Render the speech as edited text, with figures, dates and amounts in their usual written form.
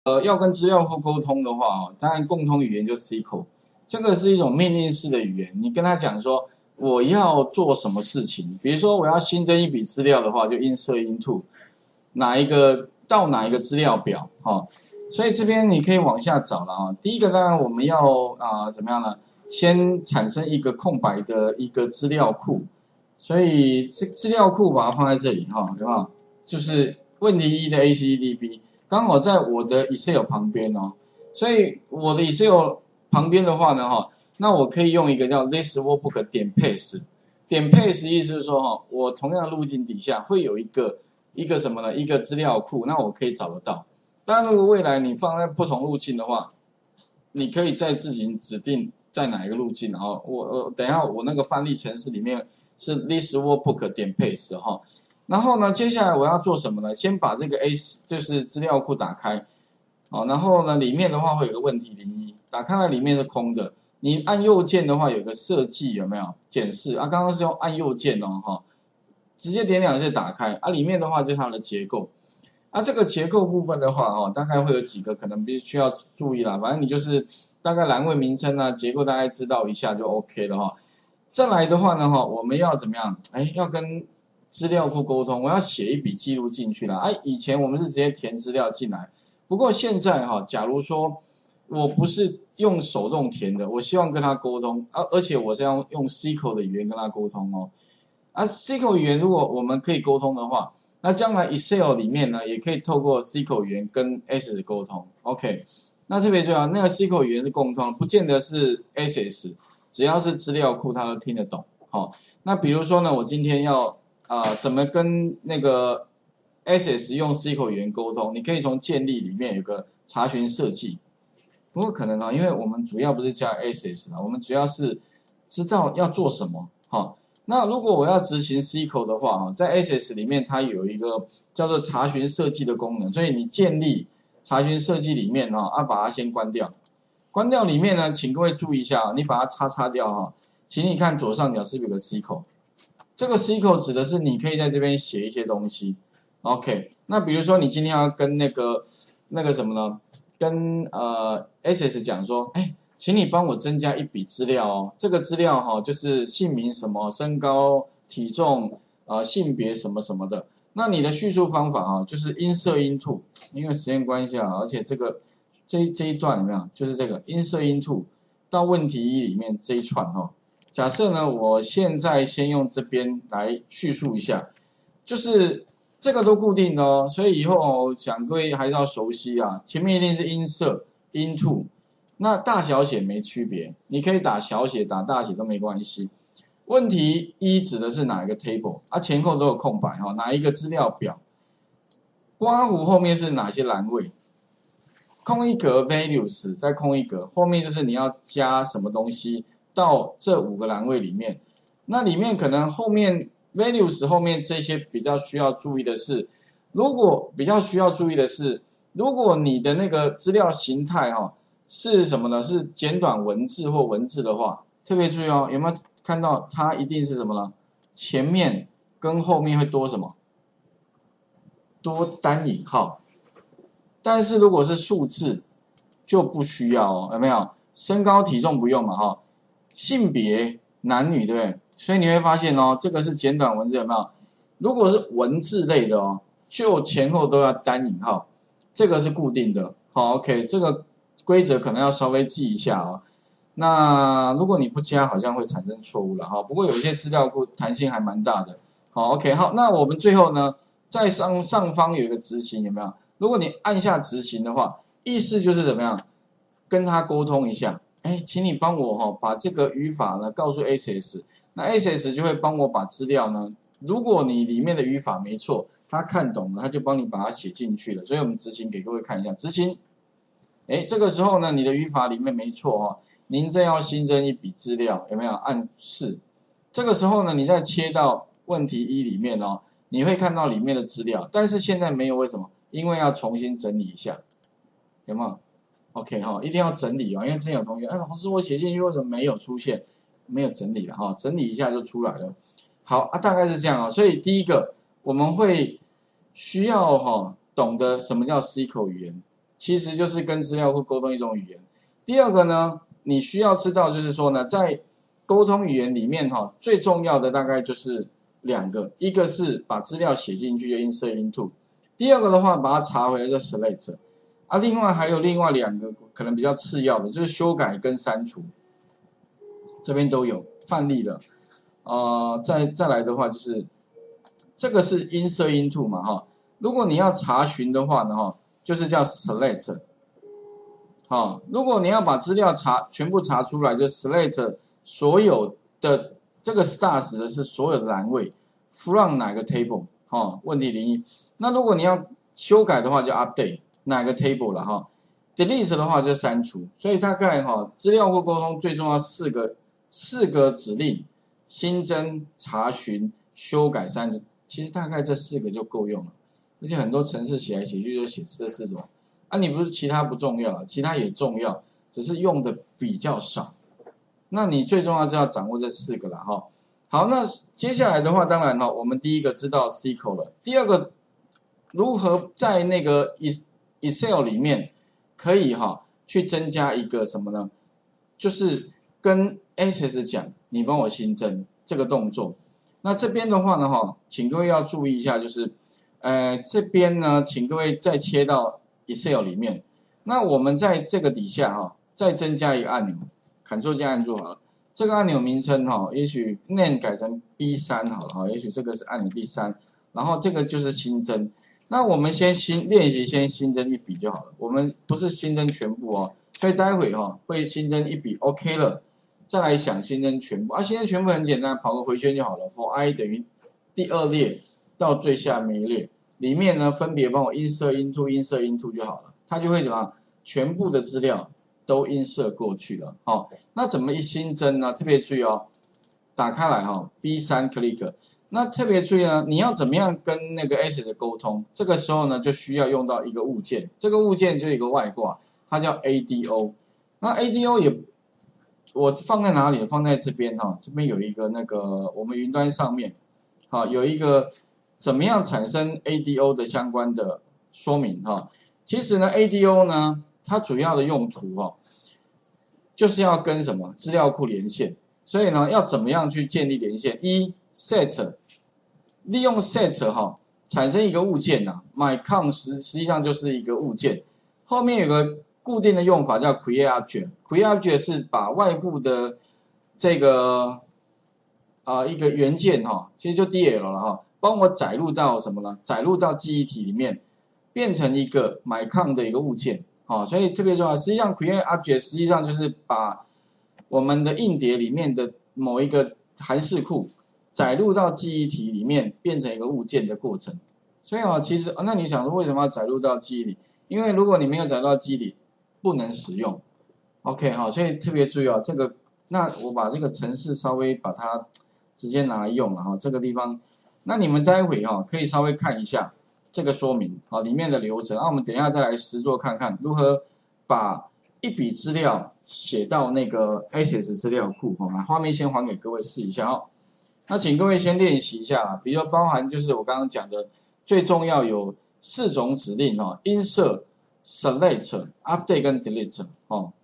要跟资料库沟通的话哦，当然共通语言就是 SQL，这个是一种命令式的语言。你跟他讲说我要做什么事情，比如说我要新增一笔资料的话，就 insert into 哪一个到哪一个资料表哦。所以这边你可以往下找了啊。第一个当然我们要怎么样呢？先产生一个空白的一个资料库，所以资料库把它放在这里哈，有没有？就是问题一的 ACDB。刚好在我的 Excel 旁边哦，所以我的 Excel 旁边的话呢，那我可以用一个叫 this workbook 点 paste， 点 paste 意思是说我同样的路径底下会有一个什么呢？一个资料库，那我可以找得到。当然，如果未来你放在不同路径的话，你可以再自行指定在哪一个路径，然后等一下我那个范例程式里面是 this workbook 点 paste 哈。然后呢，接下来我要做什么呢？先把这个 就是资料库打开，然后呢，里面的话会有个问题01，打开了里面是空的。你按右键的话，有个设计有没有？检视啊，刚刚是用按右键哦，直接点2下打开啊，里面的话就是它的结构。这个结构部分的话大概会有几个可能必须要注意啦，反正你就是大概栏位名称结构大概知道一下就 OK 了哈。再来的话呢我们要怎么样？要跟资料库沟通，我要写一笔记录进去了。以前我们是直接填资料进来，不过现在假如说我不是用手动填的，我希望跟他沟通，而且我是要用 SQL 的语言跟他沟通哦。SQL 语言如果我们可以沟通的话，那将来 Excel 里面呢也可以透过 SQL 语言跟 Access 沟通。OK， 那特别重要，那个 SQL 语言是共通，不见得是 Access， 只要是资料库它都听得懂。那比如说呢，我今天要怎么跟那个 Access 用 SQL 语言沟通？你可以从建立里面有个查询设计。不过可能因为我们主要不是加 Access 我们主要是知道要做什么。那如果我要执行 SQL 的话在 Access 里面它有一个叫做查询设计的功能，所以你建立查询设计里面把它先关掉。关掉里面呢，请各位注意一下你把它叉掉请你看左上角是不是有个 SQL？ 这个 SQL 指的是你可以在这边写一些东西。OK， 那比如说你今天要跟那个什么呢？跟Access 讲说，请你帮我增加一笔资料哦。这个资料就是姓名什么、身高、体重、性别什么什么的。那你的叙述方法就是 insert into， 因为时间关系而且这一段有没有？就是这个 insert into 到问题一里面这一串假设呢，我现在先用这边来叙述一下，就是这个都固定的哦，所以以后想各位还是要熟悉前面一定是 insert into， 那大小写没区别，你可以打小写打大写都没关系。问题一指的是哪一个 table 前后都有空白哪一个资料表，刮弧后面是哪些栏位，空一格 values 再空一格，后面就是你要加什么东西到这5个栏位里面。那里面可能后面 values 后面这些比较需要注意的是，如果你的那个资料形态是什么呢？是简短文字或文字的话，特别注意有没有看到它一定是什么呢？前面跟后面会多什么？多单引号。但是如果是数字就不需要有没有？身高体重不用嘛性别男女对不对？所以你会发现这个是简短文字有没有？如果是文字类的就前后都要单引号，这个是固定的。OK， 这个规则可能要稍微记一下那如果你不加，好像会产生错误了不过有些资料库弹性还蛮大的。OK， 好，那我们最后呢，在上方有一个执行有没有？如果你按下执行的话，意思就是怎么样？跟他沟通一下，请你帮我把这个语法呢告诉 Access， 那 Access 就会帮我把资料呢，如果你里面的语法没错，他看懂了，他就帮你把它写进去了。所以我们执行给各位看一下，执行，这个时候呢，你的语法里面没错您正要新增一笔资料，有没有？按4，这个时候呢，你再切到问题1里面你会看到里面的资料，但是现在没有，为什么？因为要重新整理一下，有没有 ？OK 一定要整理因为之前有同学老师我写进去为什么没有出现？没有整理了整理一下就出来了。好大概是这样所以第一个我们会需要懂得什么叫 SQL 语言， 其实就是跟资料库沟通一种语言。第二个呢，你需要知道就是说呢，在沟通语言里面最重要的大概就是2个，一个是把资料写进去就 insert into， 第二个的话把它查回来就 select， 另外还有另外2个可能比较次要的，就是修改跟删除，这边都有范例的。再来的话就是这个是 insert into 嘛如果你要查询的话呢就是叫 select。如果你要把资料全部查出来，就 select 所有的这个 stars 的是所有的栏位 from 哪个 table 问题01。那如果你要修改的话，就 update 哪个 table 了delete 的话就删除。所以大概资料库沟通最重要4个指令：新增、查询、修改、删除。其实大概这4个就够用了，而且很多程式写来写去就写这4种。你不是其他不重要，其他也重要，只是用的比较少。那你最重要是要掌握这4个啦好，那接下来的话，当然我们第一个知道 SQL 了，第二个如何在那个 Excel 里面可以去增加一个什么呢？就是跟 Access 讲，你帮我新增这个动作。那这边的话呢请各位要注意一下，就是这边呢，请各位再切到 Excel 里面，那我们在这个底下再增加一个按钮 ，Ctrl 加按住好了。这个按钮名称也许 name 改成 B3 好了也许这个是按钮第3，然后这个就是新增。那我们先练习先新增一笔就好了，我们不是新增全部所以待会会新增一笔 OK 了，再来想新增全部新增全部很简单，跑个回圈就好了 ，for i 等于第2列到最下面一列。里面呢，分别帮我 insert into 就好了，它就会怎么样？全部的资料都 insert 过去了。那怎么一新增呢？特别注意打开来B3 click。那特别注意呢，你要怎么样跟那个 Access 沟通？这个时候呢，就需要用到一个物件，这个物件就有一个外挂，它叫 ADO。那 ADO 也我放在哪里？放在这边这边有一个那个我们云端上面有一个。怎么样产生 ADO 的相关的说明其实呢 ADO 呢，它主要的用途就是要跟什么资料库连线。所以呢，要怎么样去建立连线？set 利用 set 产生一个物件mycon 实际上就是一个物件，后面有个固定的用法叫 create object。create object 是把外部的这个一个元件其实就 DL 了帮我载入到什么呢？载入到记忆体里面，变成一个 mycon 的一个物件所以特别重要。实际上 create object 实际上就是把我们的硬碟里面的某一个函式库载入到记忆体里面，变成一个物件的过程。所以其实那你想说为什么要载入到记忆里？因为如果你没有载入到记忆里，不能使用。OK 所以特别注意这个。那我把这个程式稍微把它直接拿来用了这个地方。那你们待会可以稍微看一下这个说明里面的流程。我们等一下再来实作看看如何把一笔资料写到那个 Access 资料库画面先还给各位试一下那请各位先练习一下比如说包含就是我刚刚讲的最重要有4种指令insert、select、update 跟 delete